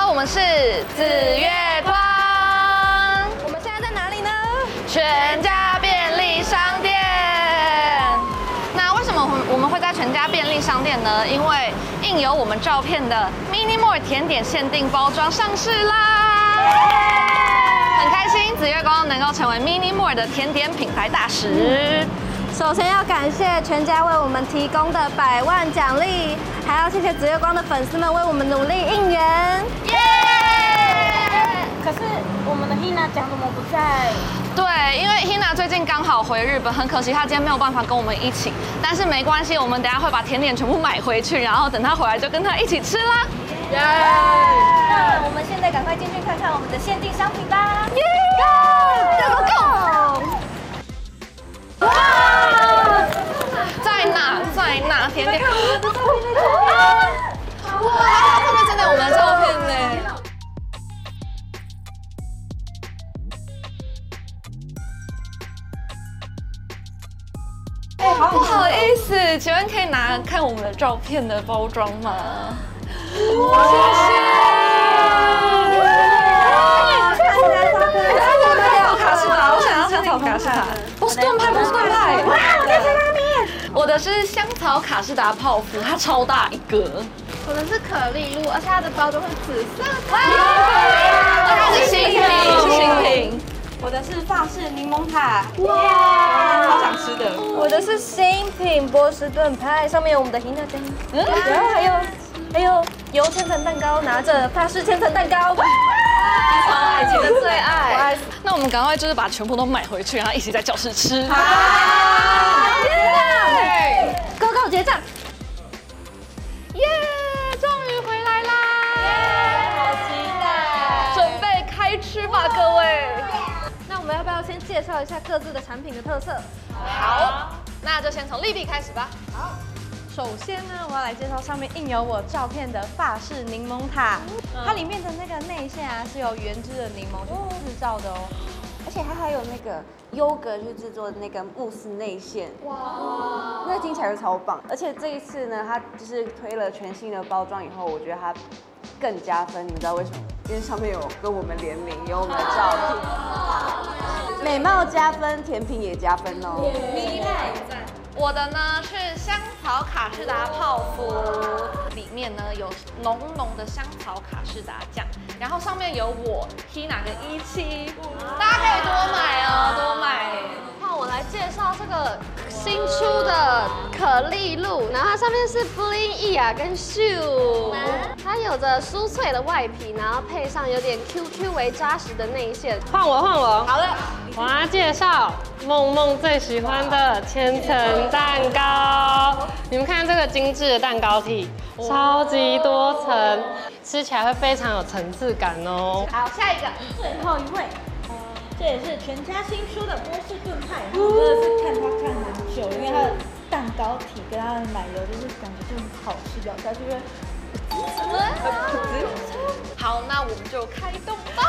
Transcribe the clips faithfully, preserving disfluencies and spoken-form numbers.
我们是紫月光。 我们现在在哪里呢？ 全家便利商店。那为什么我们会在全家便利商店呢？因为印有我们照片的 Mini More 甜点限定包装上市啦！很开心，紫月光能够成为 Mini More 的甜点品牌大使。 首先要感谢全家为我们提供的百万奖励，还要谢谢紫月光的粉丝们为我们努力应援。耶！ 可是我们的 Hina 讲怎么不在？ 对，因为 Hina 最近刚好回日本，很可惜她今天没有办法跟我们一起。但是没关系，我们等一下会把甜点全部买回去，然后等她回来就跟她一起吃啦。 耶！那我们现在赶快进去看看我们的限定商品吧。 耶 ！Go go go！ 哇！在哪？在哪？甜点？哇！这个真的有我们的照片呢。不好意思，请问可以拿看我们的照片的包装吗？哇！谢谢。卡士达，我想要香草卡士达。波士顿派，波士顿派。哇！我在这上面。我的是香草卡士达泡芙，它超大一个。 我的是可丽露，而且它的包装是紫色的。 哇！它是新品，新品。 我的是法式柠檬塔，哇，超想吃的。 我的是新品波士顿派，上面有我们的 Hina 酱，然后还有还有油千层蛋糕，拿着法式千层蛋糕， 超爱情的最爱。那我们赶快就是把全部都买回去，然后一起在教室吃。好， 结账 ，Go Go 结账。 耶，终于回来啦！ 好期待， 准备开吃吧，各位。 那我们要不要先介绍一下各自的产品的特色？ 好，那就先从丽碧开始吧。 好，首先呢，我要来介绍上面印有我照片的法式柠檬塔，嗯、它里面的那个内馅啊是由原汁的柠檬去制造的哦， 而且它还有那个优格去制作的那个慕斯内馅，哇，那听起来就超棒。而且这一次呢，它就是推了全新的包装以后，我觉得它更加分。你们知道为什么？因为上面有跟我们联名，有我们的照片，美貌加分，甜品也加分哦。 我的呢是香草卡士达泡芙，里面呢有浓浓的香草卡士达酱，然后上面有我 Hina 跟一七，大家可以多买哦，多买。 换我来介绍这个新出的可丽露，然后它上面是 bling 伊雅跟秀，它有着酥脆的外皮，然后配上有点 Q Q 为扎实的内馅。 换我，换我。 好的， 我要介绍梦梦最喜欢的千层蛋糕。你们看这个精致的蛋糕体，超级多层，吃起来会非常有层次感哦。 好，下一个， 最后一位。这也是全家新出的波士顿派，然后我真的是看它看很久，因为它的蛋糕体跟它的奶油就是感觉就很好吃，咬下去会。 好，那我们就开动吧。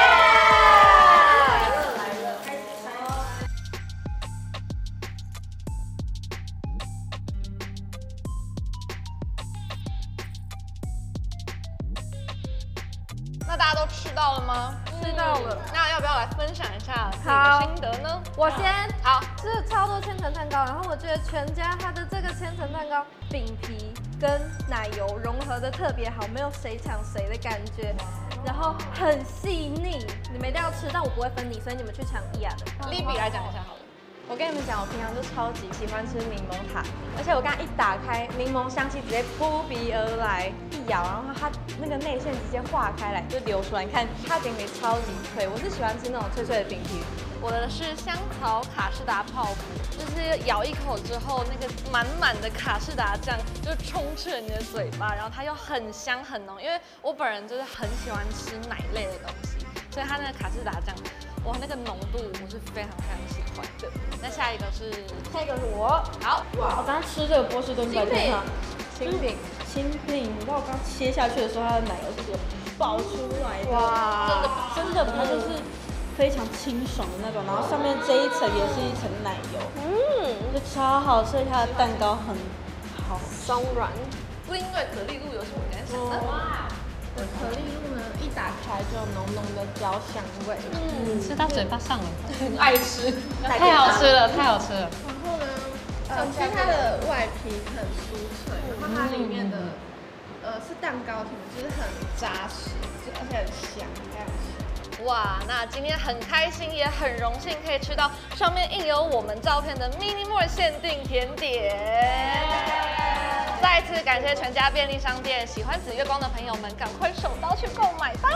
那大家都吃到了吗？ 吃到了。 那要不要来分享一下自己的心得呢？ 我先。 好， 吃了超多千层蛋糕，然后我觉得全家它的这个千层蛋糕饼皮跟奶油融合的特别好，没有谁抢谁的感觉，然后很细腻，你们一定要吃，但我不会分你，所以你们去抢伊雅的。 丽比来讲一下好了。 我跟你们讲，我平常就超级喜欢吃柠檬塔，而且我刚刚一打开，柠檬香气直接扑鼻而来，一咬，然后它那个内馅直接化开来就流出来，你看它饼皮超级脆，我是喜欢吃那种脆脆的饼皮。 我的是香草卡士达泡芙，就是咬一口之后，那个满满的卡士达酱就充斥了你的嘴巴，然后它又很香很浓，因为我本人就是很喜欢吃奶类的东西，所以它那个卡士达酱，哇，那个浓度我是非常非常喜欢的。那下一个是， 下一个是我， 好， 哇，我刚刚吃这个波士顿派就是它新品， 新品，你知道我刚切下去的时候，它的奶油是有爆出来的， 哇， 真的，真的它就是非常清爽的那种，然后上面这一层也是一层奶油，嗯，就超好吃，它的蛋糕很好松软。 不因为可丽露有什么感想呢？哇， 的可丽露呢，一打开就有浓浓的焦香味， 嗯，吃到嘴巴上了， 很爱吃， 太好吃了，太好吃了。 然后呢，呃，其实它的外皮很酥脆，然后它里面的呃是蛋糕体，就是很扎实，而且很香，非常香。 哇，那今天很开心，也很荣幸可以吃到上面印有我们照片的 Mini More 限定甜点。再次感谢全家便利商店，喜欢紫月光的朋友们，赶快手刀去购买吧！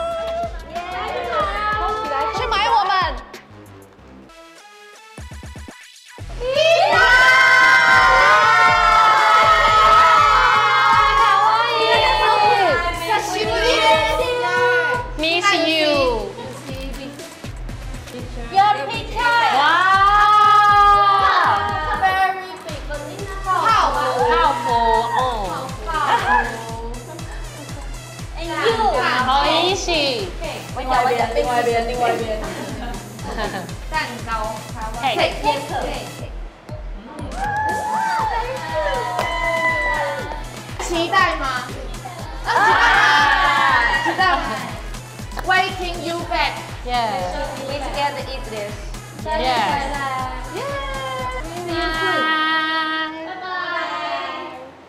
去买我们！ Miss you。 Your picture。 哇 Very big vanilla 泡芙，泡芙，哦。好一起。 另外一边，另外一边，另外一边。 蛋糕， 嘿， 耶克。 期待吗？期待吗 ？Waiting you back。 Yeah. We together eat this. Yeah.